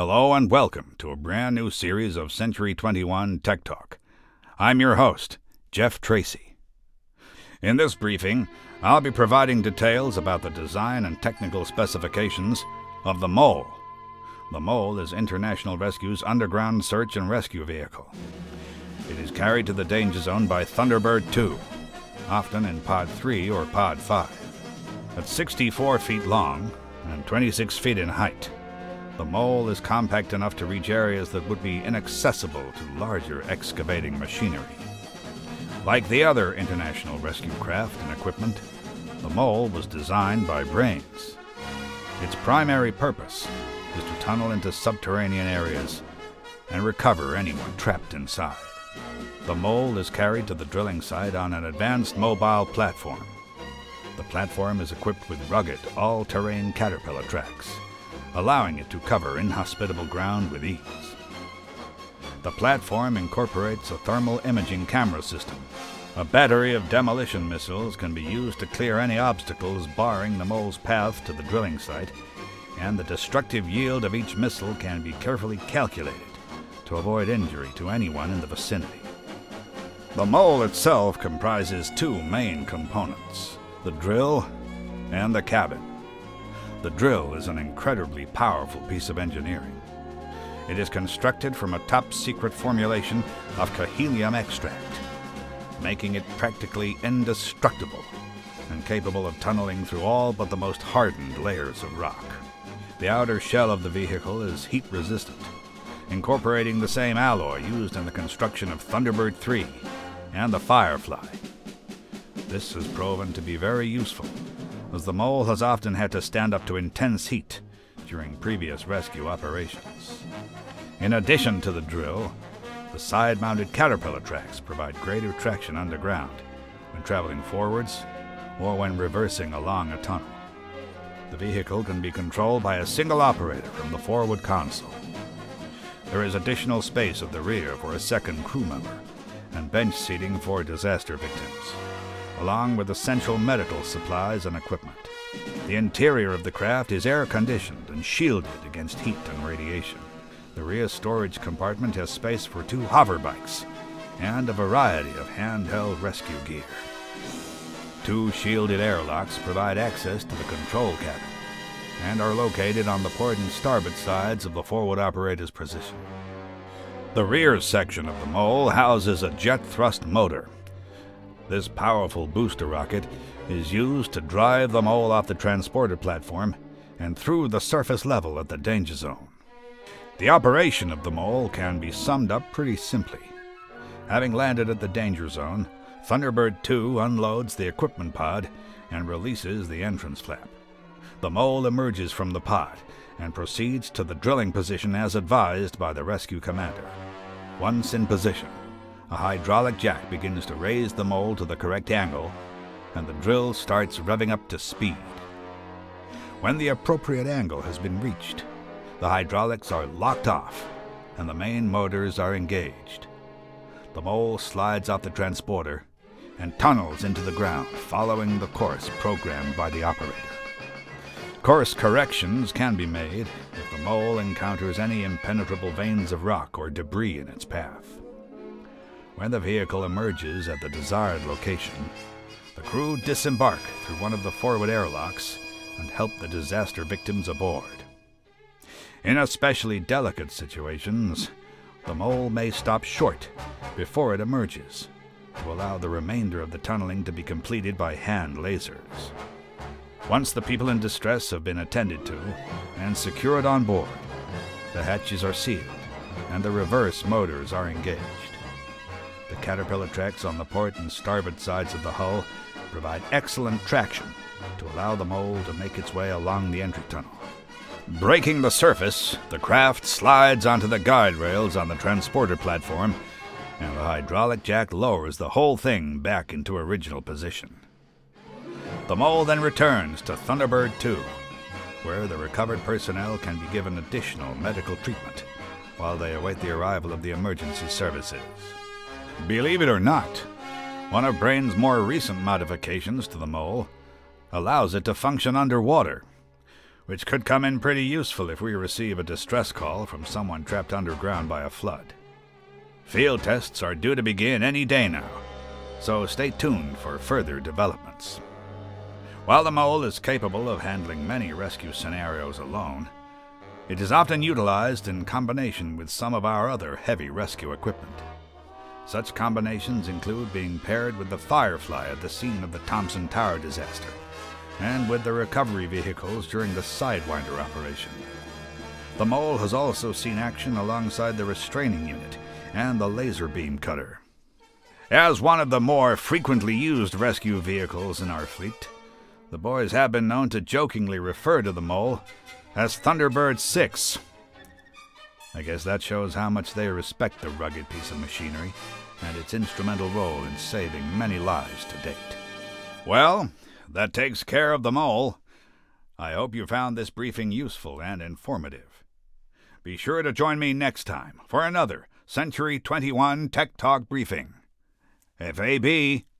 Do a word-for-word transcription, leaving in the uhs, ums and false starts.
Hello and welcome to a brand new series of Century twenty-one Tech Talk. I'm your host, Jeff Tracy. In this briefing, I'll be providing details about the design and technical specifications of the Mole. The Mole is International Rescue's underground search and rescue vehicle. It is carried to the danger zone by Thunderbird two, often in Pod three or Pod five. At sixty-four feet long and twenty-six feet in height, the Mole is compact enough to reach areas that would be inaccessible to larger excavating machinery. Like the other international rescue craft and equipment, the Mole was designed by brains. Its primary purpose is to tunnel into subterranean areas and recover anyone trapped inside. The Mole is carried to the drilling site on an advanced mobile platform. The platform is equipped with rugged, all-terrain caterpillar tracks, allowing it to cover inhospitable ground with ease. The platform incorporates a thermal imaging camera system. A battery of demolition missiles can be used to clear any obstacles barring the Mole's path to the drilling site, and the destructive yield of each missile can be carefully calculated to avoid injury to anyone in the vicinity. The Mole itself comprises two main components, the drill and the cabin. The drill is an incredibly powerful piece of engineering. It is constructed from a top-secret formulation of Kahelium extract, making it practically indestructible and capable of tunneling through all but the most hardened layers of rock. The outer shell of the vehicle is heat-resistant, incorporating the same alloy used in the construction of Thunderbird three and the Firefly. This has proven to be very useful, as the Mole has often had to stand up to intense heat during previous rescue operations. In addition to the drill, the side-mounted caterpillar tracks provide greater traction underground when traveling forwards or when reversing along a tunnel. The vehicle can be controlled by a single operator from the forward console. There is additional space at the rear for a second crew member and bench seating for disaster victims, along with essential medical supplies and equipment. The interior of the craft is air-conditioned and shielded against heat and radiation. The rear storage compartment has space for two hover bikes and a variety of handheld rescue gear. Two shielded airlocks provide access to the control cabin and are located on the port and starboard sides of the forward operator's position. The rear section of the Mole houses a jet thrust motor. This powerful booster rocket is used to drive the Mole off the transporter platform and through the surface level at the danger zone. The operation of the Mole can be summed up pretty simply. Having landed at the danger zone, Thunderbird two unloads the equipment pod and releases the entrance flap. The Mole emerges from the pod and proceeds to the drilling position as advised by the rescue commander. Once in position, a hydraulic jack begins to raise the Mole to the correct angle, and the drill starts revving up to speed. When the appropriate angle has been reached, the hydraulics are locked off, and the main motors are engaged. The Mole slides off the transporter and tunnels into the ground, following the course programmed by the operator. Course corrections can be made if the Mole encounters any impenetrable veins of rock or debris in its path. When the vehicle emerges at the desired location, the crew disembark through one of the forward airlocks and help the disaster victims aboard. In especially delicate situations, the Mole may stop short before it emerges to allow the remainder of the tunneling to be completed by hand lasers. Once the people in distress have been attended to and secured on board, the hatches are sealed and the reverse motors are engaged. The caterpillar tracks on the port and starboard sides of the hull provide excellent traction to allow the Mole to make its way along the entry tunnel. Breaking the surface, the craft slides onto the guide rails on the transporter platform, and the hydraulic jack lowers the whole thing back into original position. The Mole then returns to Thunderbird two, where the recovered personnel can be given additional medical treatment while they await the arrival of the emergency services. Believe it or not, one of Brain's more recent modifications to the Mole allows it to function underwater. which could come in pretty useful if we receive a distress call from someone trapped underground by a flood. Field tests are due to begin any day now, so stay tuned for further developments. While the Mole is capable of handling many rescue scenarios alone, it is often utilized in combination with some of our other heavy rescue equipment. Such combinations include being paired with the Firefly at the scene of the Thompson Tower disaster, and with the recovery vehicles during the Sidewinder operation. The Mole has also seen action alongside the restraining unit and the laser beam cutter. As one of the more frequently used rescue vehicles in our fleet, the boys have been known to jokingly refer to the Mole as Thunderbird six. I guess that shows how much they respect the rugged piece of machinery and its instrumental role in saving many lives to date. Well, that takes care of the Mole. I hope you found this briefing useful and informative. Be sure to join me next time for another Century twenty-one Tech Talk briefing. F A B